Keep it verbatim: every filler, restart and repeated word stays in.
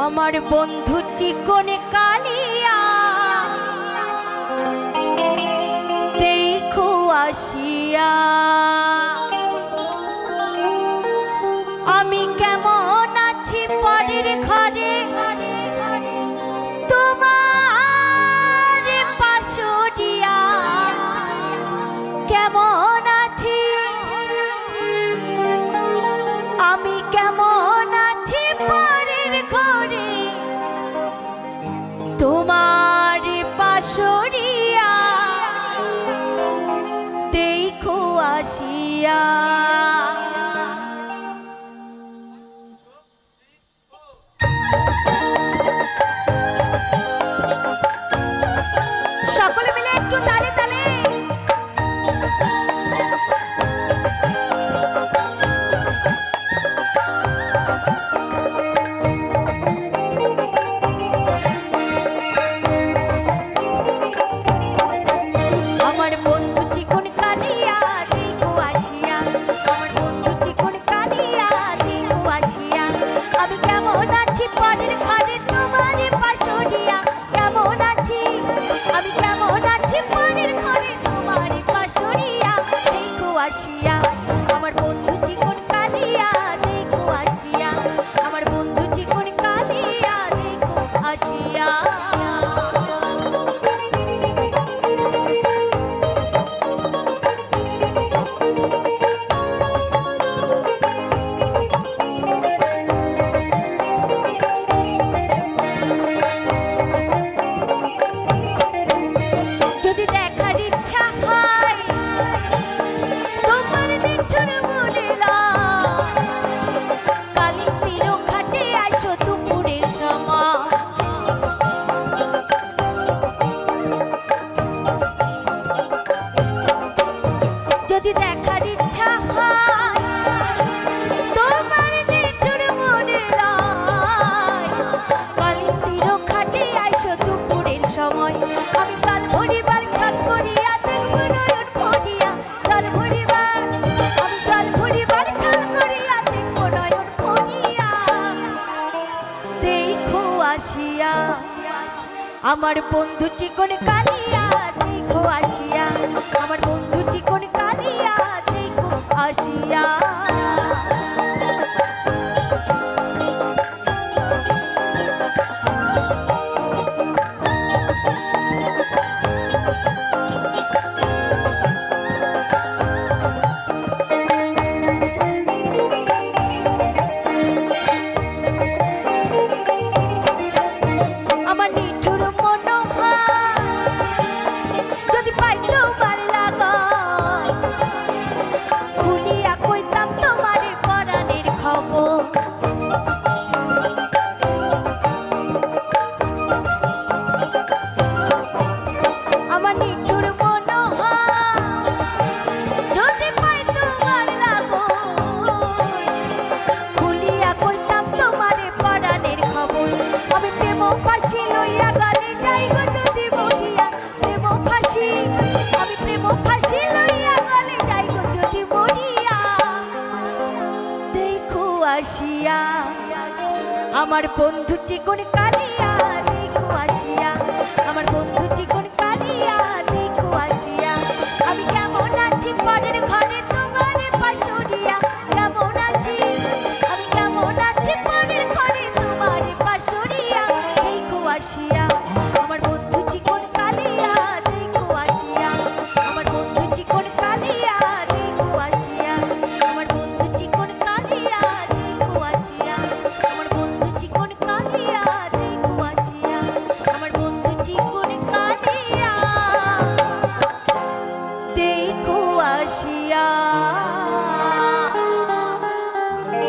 আমার বন্ধু চিকন কালিয়া দেখো আসিয়া আমি কেমন আছি পরের ঘরে তোমার পাশরিয়া কেমন আছি আমি কেমন আছি পরের ঘরে তোমার পাশরিয়া দেখো আসিয়া সকলে মিলে একটু তালে তালে আমার বন্ধু চিকন কালিয়া দেখো আসিয়া আমার বন্ধু চিকন কালিয়া দেখো আসিয়া আমি কেমন আছি পরের ঘরে তোমার পাশরিয়া কেমন আছি আমি কেমন আছি পরের ঘরে তোমার পাশরিয়া দেখো আসিয়া আমার বন্ধু চিকন কালিয়া দেখো আসিয়া আমার বন্ধু চিকন কালিয়া দেখো আসিয়া যদি দেখার ইচ্ছা হয় তোমার নিঠুর মনেলা কালির তীর ঘাটে আসো দুপুরের সময় যদি দেখার ইচ্ছা হয় তোমার নিঠুর মনেলা কালির তীর ঘাটে আসো দুপুরের সময় আমি কাল ভরিবার খেয়াল করিয়া দেখব নয়ন ভরিয়া কাল ভরিবার আমি কাল ভরিবার খেয়াল করিয়া দেখব নয়ন ভরিয়া দেখো আসিয়া আমার বন্ধু চিকন কালিয়া দেখো আসিয়া আমার বন্ধু চিকন কালিয়া দেখো আসিয়া আমার নিঠুর মনোহর যদি পাই তোমার লাগন খুলিয়া কইতাম তোমার পরাণের খবর আমার নিঠুর মনোহর যদি পাই তোমার লাগন খুলিয়া কইতাম তোমার পরাণের খবর আমি প্রেম ফাঁসি লইয়া গলে যাই গো যদি মরিয়া প্রেম ফাঁসি আমি প্রেম ফাঁসি লইয়া গলে যাই গো যদি মরিয়া দেখো আসিয়া আমার বন্ধু চিকন কালিয়া